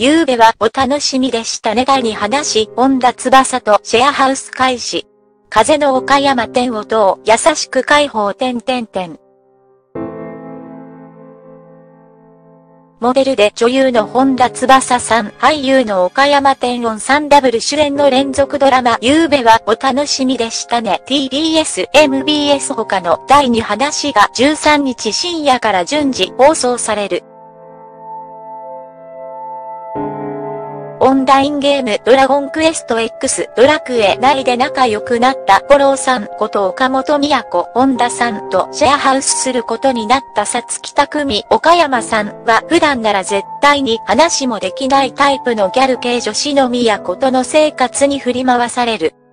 夕べはお楽しみでしたね。第2話、本田翼とシェアハウス開始。風の岡山店をどう優しく解放。モデルで女優の本田翼さん、俳優の岡山天音さんダブル主演の連続ドラマ、夕べはお楽しみでしたね。TBS、MBS 他の第2話が13日深夜から順次放送される。オンラインゲームドラゴンクエスト X ドラクエ内で仲良くなった五郎さんこと岡本都本田さんとシェアハウスすることになったさつきたくみ岡山さんは普段なら絶対に話もできないタイプのギャル系女子の都との生活に振り回される。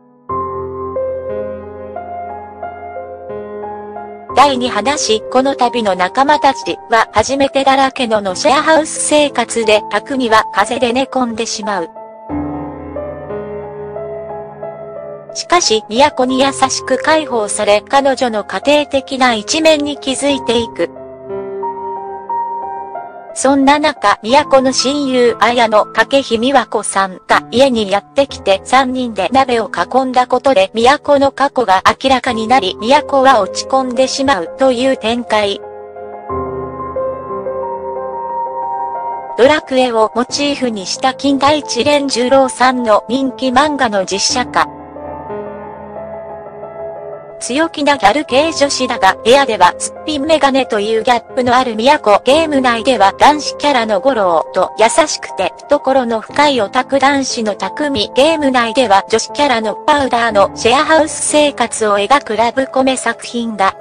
第2話、この度の仲間たちは初めてだらけのシェアハウス生活で匠は風邪で寝込んでしまう。しかし、都に優しく解放され彼女の家庭的な一面に気づいていく。そんな中、都の親友綾の掛日美和子さんが家にやってきて3人で鍋を囲んだことで都の過去が明らかになり都は落ち込んでしまうという展開。ドラクエをモチーフにした金田一蓮十郎さんの人気漫画の実写化。強気なギャル系女子だが部屋ではすっぴんメガネというギャップのある都。ゲーム内では男子キャラの五郎と優しくて懐の深いオタク男子の匠。ゲーム内では女子キャラのパウダーのシェアハウス生活を描くラブコメ作品だ。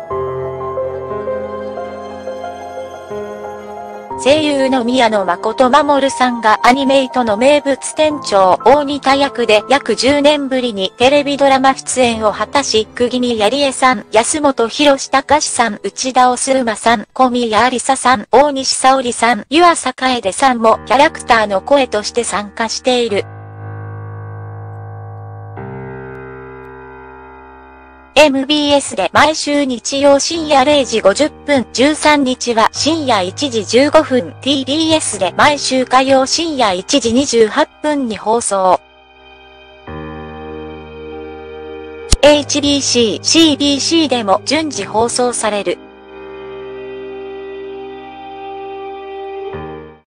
声優の宮野真守さんがアニメイトの名物店長大仁田役で約10年ぶりにテレビドラマ出演を果たし、釘宮理恵さん、安本博隆さん、内田お馬さん、小宮有沙さん、大西沙織さん、湯浅楓さんもキャラクターの声として参加している。MBS で毎週日曜深夜0時50分、13日は深夜1時15分、TBS で毎週火曜深夜1時28分に放送。HBC、CBC でも順次放送される。